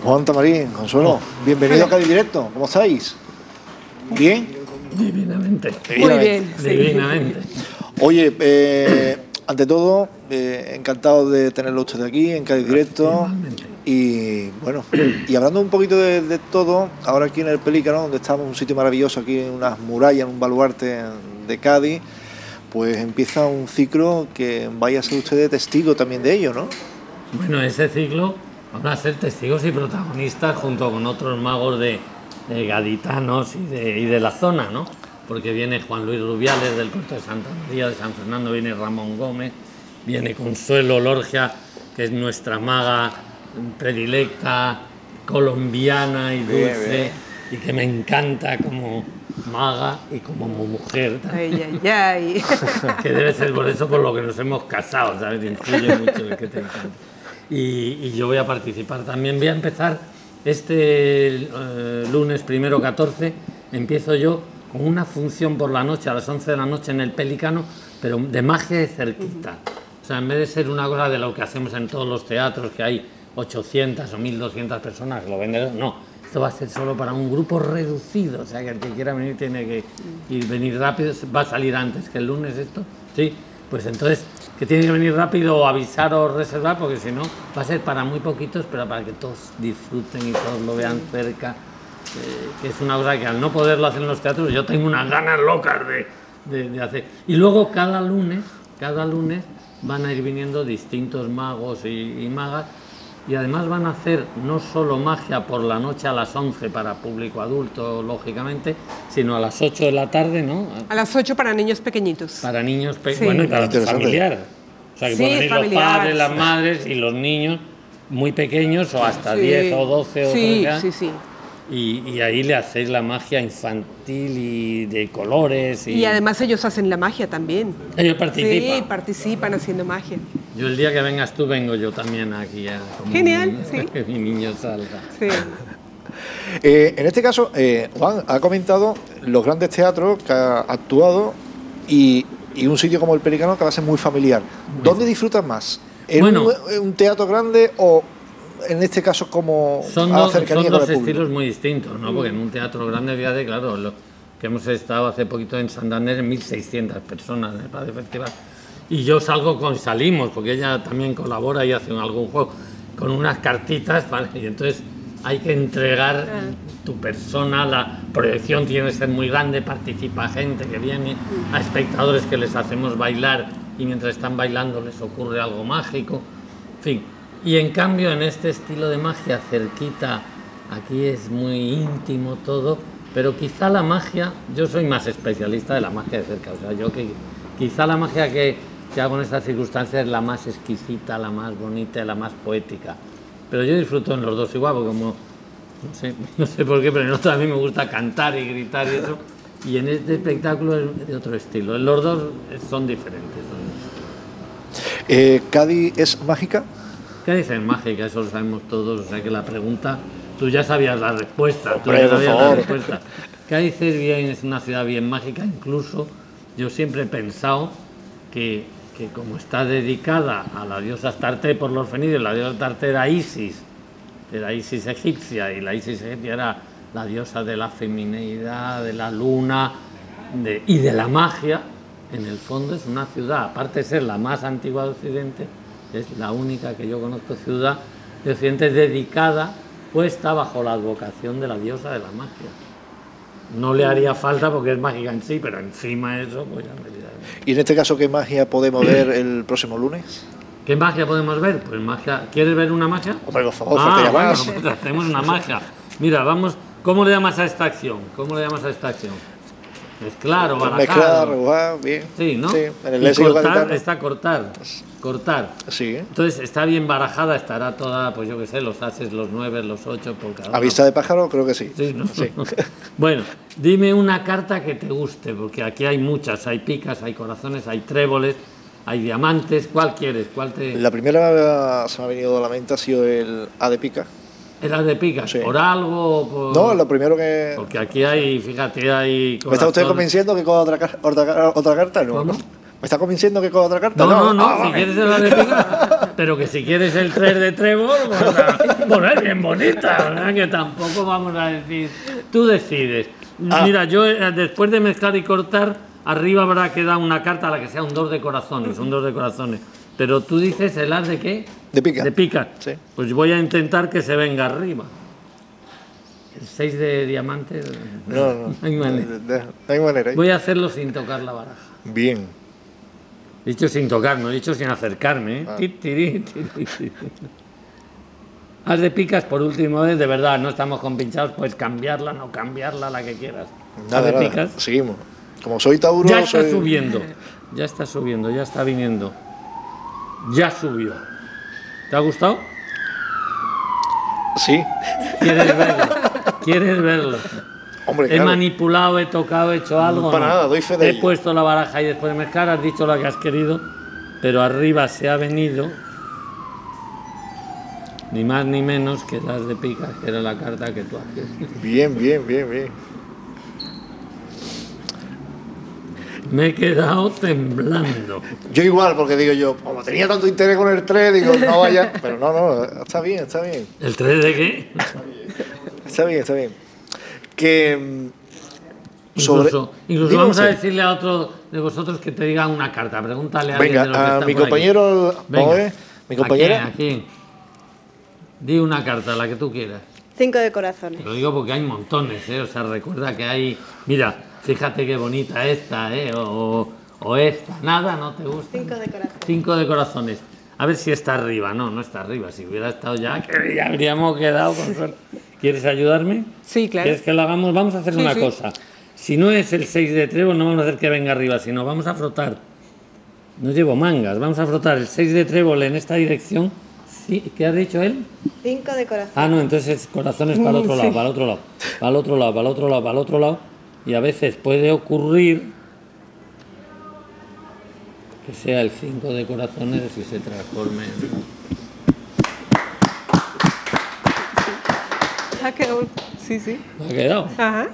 Juan Tamarín, Consuelo, bienvenido a Cádiz Directo. ¿Cómo estáis? ¿Bien? Divinamente. Muy bien. Divinamente. Oye, ante todo, encantado de tenerlo usted aquí en Cádiz Directo. Igualmente. Y bueno, y hablando un poquito de todo, ahora aquí en el Pelícano, donde estamos, un sitio maravilloso, aquí en unas murallas, en un baluarte de Cádiz, pues empieza un ciclo que vaya a ser usted testigo también de ello, ¿no? Bueno, ese ciclo van a ser testigos y protagonistas junto con otros magos de gaditanos y de la zona, ¿no? Porque viene Juan Luis Rubiales del Puerto de Santa María de San Fernando, viene Ramón Gómez, viene Consuelo Lorgia, que es nuestra maga predilecta, colombiana y dulce, y que me encanta como maga y como mujer. Ay, ay, ay. Que debe ser por eso por lo que nos hemos casado, ¿sabes? Influye mucho el que te encanta. Y yo voy a participar también. Voy a empezar este lunes primero 14, empiezo yo con una función por la noche, a las 11 de la noche en el Pelicano, pero de magia de cerquita. O sea, en vez de ser una cosa de lo que hacemos en todos los teatros, que hay 800 o 1200 personas que lo venden, no. Esto va a ser solo para un grupo reducido, o sea, que el que quiera venir tiene que venir rápido. Va a salir antes que el lunes esto, sí. Pues entonces, que tiene que venir rápido o avisar o reservar, porque si no, va a ser para muy poquitos, pero para que todos disfruten y todos lo vean cerca. Que es una cosa que al no poderlo hacer en los teatros, yo tengo unas ganas locas de hacer. Y luego cada lunes van a ir viniendo distintos magos y magas, y además van a hacer no solo magia por la noche a las 11 para público adulto, lógicamente, sino a las 8 de la tarde, ¿no? A las 8 para niños pequeñitos. Para niños Sí. bueno, y para los Interesante. familiares. O sea, que Sí, pueden ir los familiar, padres, las sí. madres y los niños muy pequeños, o hasta Sí. 10 o 12 o Sí, 13. sí, sí. Y ahí le hacéis la magia infantil y de colores. Y además ellos hacen la magia también. Ellos participan. Sí, participan haciendo magia. Yo el día que vengas tú vengo yo también aquí. Como Genial, sí. Que mi niño salga. Sí. En este caso, Juan ha comentado los grandes teatros que ha actuado y un sitio como el Pelicano que va a ser muy familiar. ¿Dónde disfrutas más? ¿En Bueno. un teatro grande o en este caso como Son a dos cercanía con el público? estilos muy distintos, ¿no? Porque en un teatro grande, fíjate, claro, lo que hemos estado hace poquito en Santander, 1600 personas en el Padre Festival. Y yo salimos, porque ella también colabora y hace algún juego, con unas cartitas, ¿vale? Y entonces hay que entregar tu persona, la proyección tiene que ser muy grande, participa gente que viene, a espectadores que les hacemos bailar y mientras están bailando les ocurre algo mágico, en fin. Y en cambio en este estilo de magia cerquita, aquí es muy íntimo todo, pero quizá la magia, yo soy más especialista de la magia de cerca, o sea, yo que quizá la magia que hago en estas circunstancias es la más exquisita, la más bonita, la más poética. Pero yo disfruto en los dos igual, porque como, no sé por qué, pero en otro a mí me gusta cantar y gritar y eso, y en este espectáculo es de otro estilo. En los dos son diferentes. ¿Cádiz es mágica? ¿Qué dicen mágica? Eso lo sabemos todos, o sea que la pregunta, tú ya sabías la respuesta. Tú Hombre, ya por sabías favor. la respuesta. Cádiz es una ciudad bien mágica, incluso yo siempre he pensado que como está dedicada a la diosa Astarte por los fenicios, la diosa Astarte era Isis egipcia, y la Isis egipcia era la diosa de la femineidad, de la luna y de la magia. En el fondo es una ciudad, aparte de ser la más antigua de Occidente, es la única que yo conozco ciudad de Occidente dedicada, puesta bajo la advocación de la diosa de la magia. No le haría falta porque es mágica en sí, pero encima de eso, pues ya me dirá. ¿Y en este caso qué magia podemos ver el próximo lunes? ¿Qué magia podemos ver? Pues magia. ¿Quieres ver una magia? Hombre, por favor, faltaría más. Bueno, pues hacemos una magia. Mira, vamos. ¿Cómo le llamas a esta acción? ¿Cómo le llamas a esta acción? Mezclar o barajar. Mezclar, jugar, bien. Sí, ¿no? Sí, en el Y léxico cortar gaditano. está cortar. Sí. Entonces está bien barajada, estará toda, pues yo qué sé, los ases, los 9, los 8 por cada uno. ¿A vista de pájaro? Creo que sí. Sí, ¿no? Sí. Bueno, dime una carta que te guste, porque aquí hay muchas, hay picas, hay corazones, hay tréboles, hay diamantes. ¿Cuál quieres? ¿Cuál te...? La primera se me ha venido a la mente ha sido el A de pica. ¿Era de picas? Sí. ¿Por algo? O por... No, lo primero que... Porque aquí hay, fíjate, hay... ¿Me está usted corazones. convenciendo que con otra carta? No, ¿Cómo? ¿no? ¿Me está convenciendo que con otra carta? No, Ah, si vale. quieres la de picas... pero que si quieres el 3 de trébol, pues es bien bonita, ¿verdad? Que tampoco vamos a decir, tú decides. Mira, yo después de mezclar y cortar, arriba habrá quedado una carta a la que sea un 2 de corazones, pero tú dices el as de qué? De pica. De pica. Sí. Pues voy a intentar que se venga arriba. El 6 de diamante. No. No hay manera. No hay manera. Voy a hacerlo sin tocar la baraja. Bien. Dicho sin tocar, no he dicho sin acercarme. ¿Eh? Ti, tiri, tiri, tiri. Haz de picas por última vez, de verdad, no estamos compinchados, puedes cambiarla, no cambiarla, la que quieras. Nada, Haz de nada. picas. Seguimos. Como soy Tauro... Ya está soy... subiendo, ya está viniendo. Ya subió. ¿Te ha gustado? Sí. ¿Quieres verlo? Hombre, He claro. manipulado, he tocado, he hecho algo. Para nada, doy fe de He ello. puesto la baraja y después de mezclar has dicho lo que has querido, pero arriba se ha venido ni más ni menos que las de picas, que era la carta que tú haces. Bien. Me he quedado temblando. Yo igual, porque digo yo, como tenía tanto interés con el 3, digo, no vaya. Pero no, está bien. ¿El 3 de qué? Está bien. Que... Incluso Dime vamos a usted. decirle a otro de vosotros que te diga una carta. Pregúntale a alguien de los que Venga, a está mi por aquí. compañero... Venga. Vamos a ver, mi compañera... ¿A quién? Di una carta, la que tú quieras. 5 de corazones. Te lo digo porque hay montones, ¿eh? O sea, recuerda que hay... Mira, fíjate qué bonita esta, ¿eh? O esta. Nada, ¿no te gusta? 5 de corazones. 5 de corazones. A ver si está arriba. No está arriba. Si hubiera estado ya, que ya habríamos quedado con suerte. ¿Quieres ayudarme? Sí, claro. ¿Quieres que lo hagamos? Vamos a hacer una Sí. cosa. Si no es el 6 de trébol, no vamos a hacer que venga arriba, sino vamos a frotar. No llevo mangas. Vamos a frotar el 6 de trébol en esta dirección. Sí, ¿qué ha dicho él? 5 de corazones. Ah, no, entonces es corazones para el otro lado, para el otro lado, para el otro lado, para el otro lado, para el otro lado. Y a veces puede ocurrir que sea el 5 de corazones y se transforme en... Ha quedado- Sí. ¿Ha quedado? Ajá.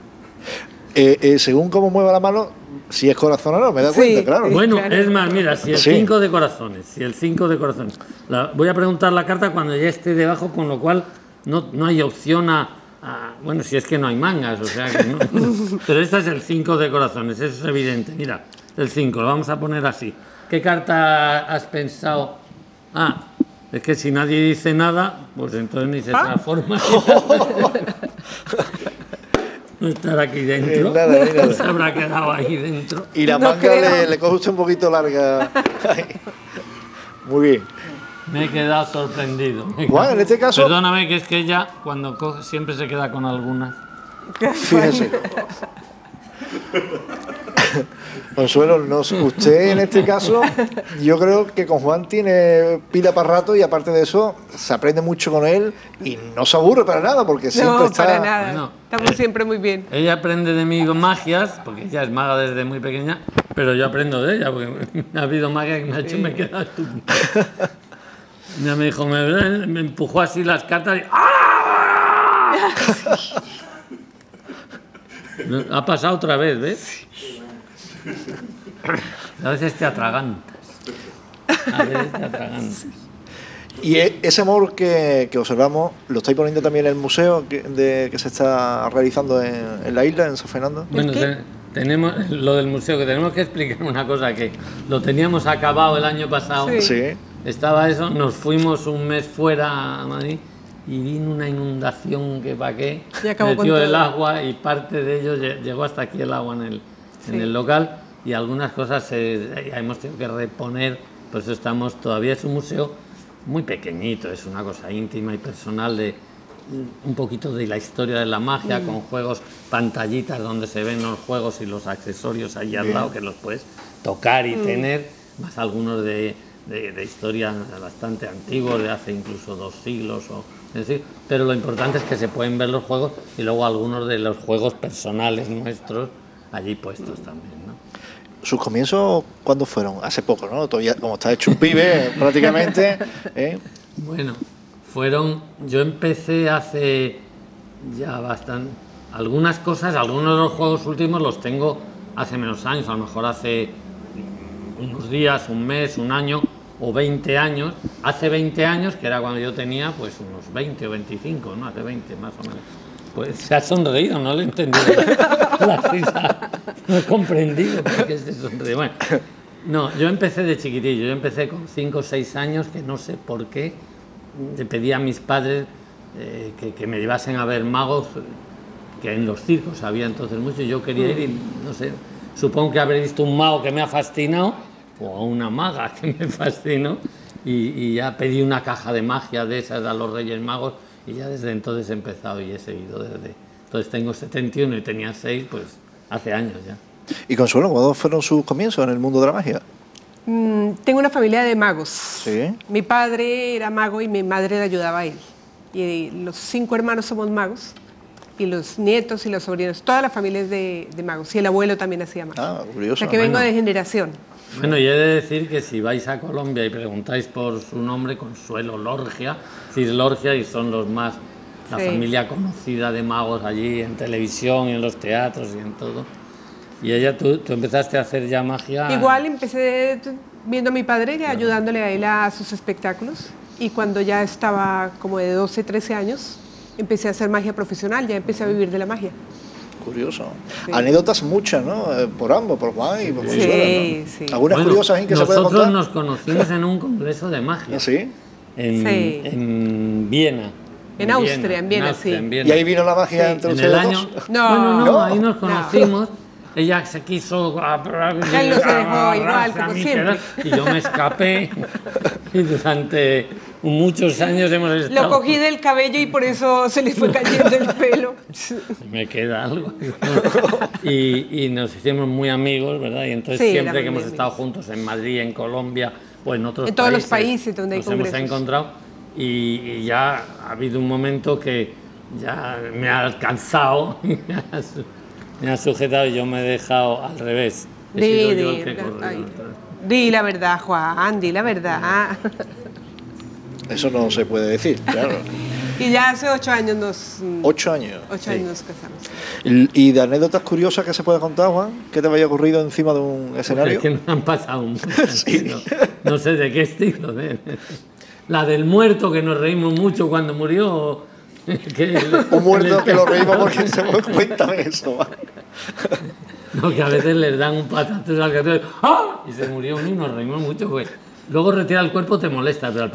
según cómo mueva la mano, si es corazón o no, me da Sí. cuenta, claro. Bueno, claro. es más, mira, si el Sí. 5 de corazones, voy a preguntar la carta cuando ya esté debajo, con lo cual no hay opción bueno, si es que no hay mangas, o sea que no. Pero esta es el 5 de corazones, eso es evidente. Mira, el 5, lo vamos a poner así. ¿Qué carta has pensado? Es que si nadie dice nada, pues entonces ni se transforma. No estará aquí dentro. Nada. Se habrá quedado ahí dentro. Y la No manga creo. le coge usted un poquito larga. Muy bien. Me he quedado sorprendido. Bueno, en este caso- Perdóname, que es que ella cuando coge siempre se queda con algunas. Fíjese. Consuelo, usted en este caso, yo creo que con Juan tiene pila para rato y aparte de eso, se aprende mucho con él y no se aburre para nada porque siempre No, está... para nada. Bueno, Estamos siempre muy bien. Ella aprende de mí magias, porque ella es maga desde muy pequeña, pero yo aprendo de ella, porque ha habido magia que me ha hecho me he quedado estúpido. Ya me dijo, me empujó así las cartas y ¡ah! Ha pasado otra vez, ¿ves? A veces te atragantas. Y ese amor que observamos, ¿lo estáis poniendo también en el museo que se está realizando en la isla, en San Fernando? Bueno, tenemos lo del museo, que tenemos que explicar una cosa, que lo teníamos acabado el año pasado. Sí. Sí. Estaba eso, nos fuimos un mes fuera a Madrid y vino una inundación que pa' qué, Y acabó con metió el todo. agua y parte de ello llegó hasta aquí el agua en el local y algunas cosas ya hemos tenido que reponer, por eso estamos todavía, es un museo muy pequeñito, es una cosa íntima y personal de un poquito de la historia de la magia, con juegos, pantallitas donde se ven los juegos y los accesorios ahí al lado que los puedes tocar y tener, más algunos de historia bastante antiguos, de hace incluso 2 siglos, es decir, pero lo importante es que se pueden ver los juegos y luego algunos de los juegos personales nuestros allí puestos también, ¿no? ¿Sus comienzos cuándo fueron? Hace poco, ¿no? Todavía, como está hecho un pibe prácticamente. Bueno, yo empecé hace ya bastante, algunas cosas, algunos de los juegos últimos los tengo hace menos años, a lo mejor hace unos días, un mes, un año, o 20 años, hace 20 años, que era cuando yo tenía pues unos 20 o 25, ¿no? Hace 20 más o menos. Pues se ha sonreído, no le he entendido la risa, no he comprendido por qué se sonríe. Bueno, no, yo empecé de chiquitillo, yo empecé con 5 o 6 años, que no sé por qué, le pedí a mis padres que me llevasen a ver magos, que en los circos había entonces mucho, y yo quería ir y no sé, supongo que habré visto un mago que me ha fascinado, o a una maga que me fascinó, y ya pedí una caja de magia de esas a los Reyes Magos, y ya desde entonces he empezado y he seguido desde... Entonces tengo 71 y tenía 6, pues hace años ya. Y Consuelo, ¿cuándo fueron sus comienzos en el mundo de la magia? Tengo una familia de magos. Sí. Mi padre era mago y mi madre le ayudaba a él. Y los 5 hermanos somos magos, y los nietos y los sobrinos, toda la familia es de magos, y el abuelo también hacía magos. Ah, curioso. O sea que vengo de generación. Bueno, y he de decir que si vais a Colombia y preguntáis por su nombre, Consuelo Lorgia, Cislorgia, y son los más, la Sí. familia conocida de magos allí en televisión, en los teatros y en todo. Y ella, tú empezaste a hacer ya magia. Igual empecé viendo a mi padre, ayudándole a él a sus espectáculos, y cuando ya estaba como de 12, 13 años, empecé a hacer magia profesional, ya empecé a vivir de la magia. Curioso. Sí. Anécdotas muchas, ¿no? Por ambos, por Juan y por Consuelo, ¿no? Sí. Algunas Bueno, curiosas que se pueden nosotros contar. nos conocimos en un congreso de magia. ¿Ah, sí? Sí. En Viena. En Austria, en Viena, sí. en Viena. ¿Y ahí vino la magia Sí. entre En ustedes el año... dos? No. Bueno, No. ahí nos conocimos. Ella se quiso... Él no se dejó igual, como siempre. Y yo me escapé. Y durante muchos años hemos estado... Lo cogí del cabello y por eso se le fue cayendo el pelo. Me queda algo. Y nos hicimos muy amigos, ¿verdad? Y entonces Sí, siempre que éramos hemos muy estado amigos. juntos en Madrid, en Colombia o en otros En todos los países donde hay nos hemos congresos. encontrado y ya ha habido un momento que ya me ha alcanzado, me ha sujetado y yo me he dejado al revés. He sido yo el que corrió ay, atrás. di la verdad, Juan, di la verdad. Eso no se puede decir, claro. Y ya hace 8 años nos... 8 años. 8 años nos casamos. ¿Y de anécdotas curiosas que se puede contar, Juan? ¿Qué te había ocurrido encima de un escenario? Es que nos han pasado muchas, no sé de qué estilo. La del muerto, que nos reímos mucho cuando murió. Un muerto que lo reímos porque se me cuenta eso. ¿Va? No, que a veces les dan un patazo al gato ¡ah! Y se murió uno y nos reímos mucho. Pues. Luego retira el cuerpo, te molesta, pero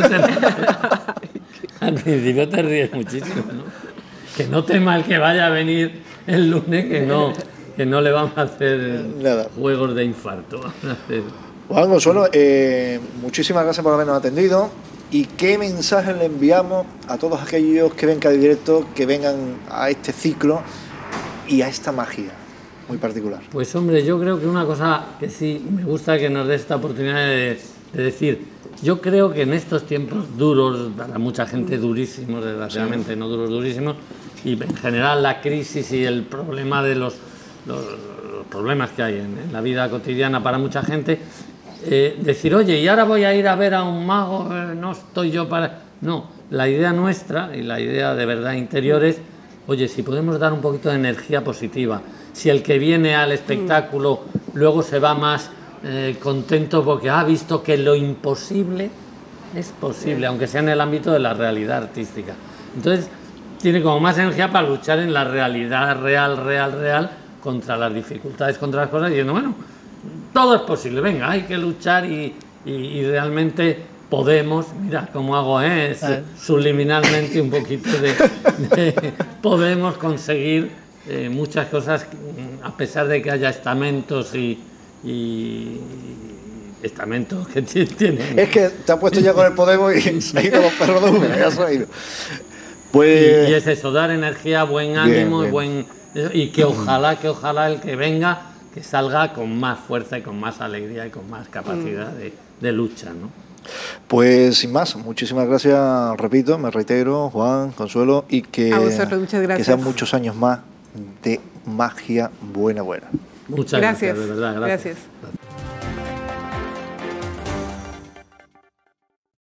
al principio te ríes muchísimo, ¿no? Que no tema el que vaya a venir el lunes, que no le vamos a hacer Nada. juegos de infarto. Juan, Consuelo, muchísimas gracias por habernos atendido. ¿Y qué mensaje le enviamos a todos aquellos que ven cada directo, que vengan a este ciclo y a esta magia muy particular? Pues hombre, yo creo que una cosa que sí me gusta que nos dé esta oportunidad de decir, yo creo que en estos tiempos duros, para mucha gente durísimos, desgraciadamente, no duros, durísimos, y en general la crisis y el problema de los problemas que hay en la vida cotidiana para mucha gente, decir, oye, y ahora voy a ir a ver a un mago, no estoy yo para... No, la idea nuestra y la idea de verdad interior es, oye, si podemos dar un poquito de energía positiva, si el que viene al espectáculo luego se va más contento porque ha visto que lo imposible es posible, aunque sea en el ámbito de la realidad artística. Entonces, tiene como más energía para luchar en la realidad real contra las dificultades, contra las cosas, diciendo, bueno, todo es posible, venga, hay que luchar y realmente podemos, mira cómo hago subliminalmente un poquito podemos conseguir muchas cosas a pesar de que haya estamentos y estamentos que tienen. Es que te has puesto ya con el Podemos y se han ido los perros de una, ya se han ido. Pues... y es eso, dar energía, buen ánimo y que ojalá el que venga que salga con más fuerza y con más alegría y con más capacidad de lucha, ¿no? Pues sin más, muchísimas gracias, repito, me reitero, Juan, Consuelo, y que, A vosotros, muchas gracias. que sean muchos años más de magia buena. Muchas gracias, de verdad, gracias.